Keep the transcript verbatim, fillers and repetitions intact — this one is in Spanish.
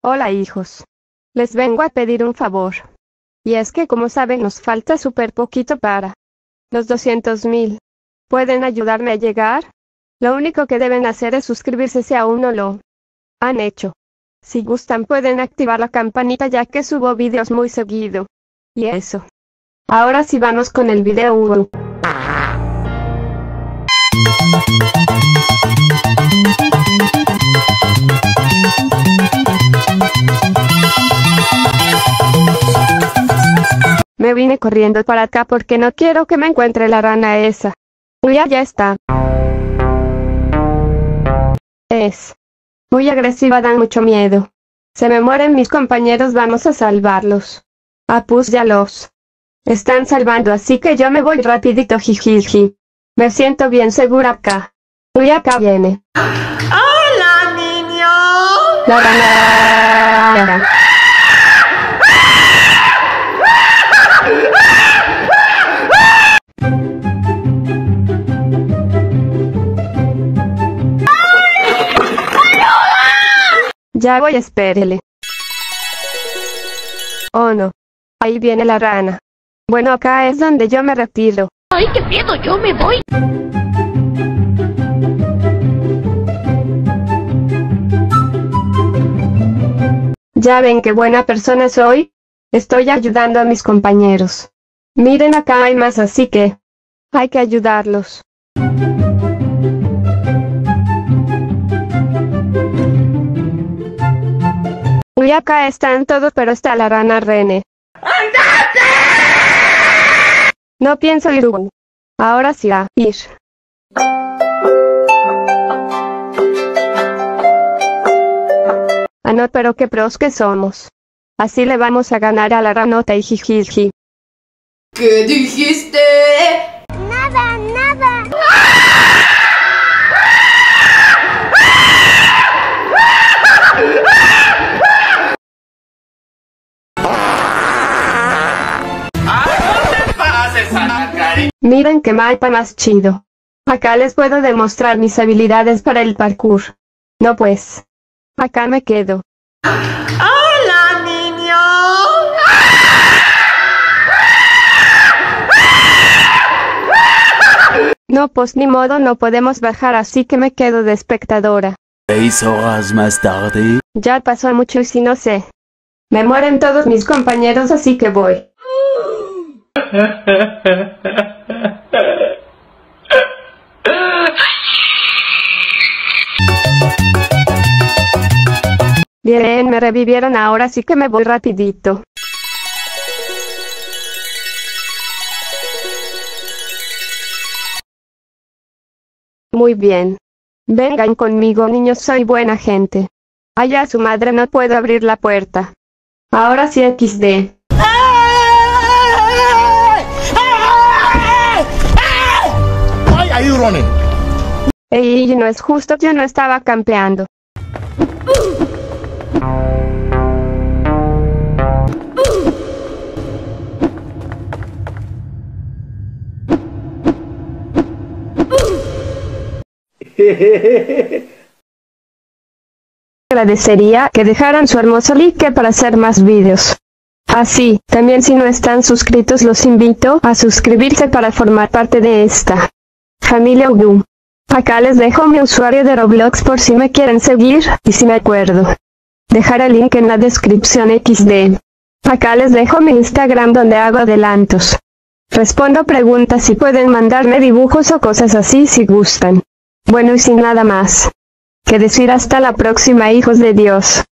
Hola hijos. Les vengo a pedir un favor. Y es que como saben nos falta súper poquito para los doscientos mil. ¿Pueden ayudarme a llegar? Lo único que deben hacer es suscribirse si aún no lo han hecho. Si gustan pueden activar la campanita ya que subo vídeos muy seguido. Y eso. Ahora sí vamos con el video uno. Me vine corriendo para acá porque no quiero que me encuentre la rana esa. Uy, ya está. Es muy agresiva, da mucho miedo. Se me mueren mis compañeros, vamos a salvarlos. Ah, pues ya los están salvando, así que yo me voy rapidito, jijiji. Me siento bien segura acá. Uy, acá viene. ¡Hola, niño! La rana. Ya voy, espérele. Oh no. Ahí viene la rana. Bueno, acá es donde yo me retiro. ¡Ay, qué miedo! ¡Yo me voy! Ya ven qué buena persona soy. Estoy ayudando a mis compañeros. Miren, acá hay más, así que hay que ayudarlos. Uy, acá están todos, pero está la rana René. ¡Andate! No pienso ir. Ahora sí a ir. Ah no, pero qué pros que somos. Así le vamos a ganar a la ranota y jijiji. ¿Qué dijiste? Nada, nada. Miren qué mapa más chido. Acá les puedo demostrar mis habilidades para el parkour. No pues. Acá me quedo. ¡Hola, niño! No pues ni modo, no podemos bajar, así que me quedo de espectadora. Seis horas más tarde. Ya pasó mucho y si no sé. Me mueren todos mis compañeros, así que voy. Bien, me revivieron, ahora sí que me voy rapidito. Muy bien. Vengan conmigo, niños, soy buena gente. Allá su madre, no puedo abrir la puerta. Ahora sí equis de. Why are you running? Ey, no es justo, yo no estaba campeando. Agradecería que dejaran su hermoso like para hacer más vídeos. Así, también si no están suscritos los invito a suscribirse para formar parte de esta familia Ubu. Acá les dejo mi usuario de Roblox por si me quieren seguir, y si me acuerdo dejar el link en la descripción equis de. Acá les dejo mi Instagram donde hago adelantos. Respondo preguntas y pueden mandarme dibujos o cosas así si gustan. Bueno, y sin nada más que decir, hasta la próxima, hijos de Dios.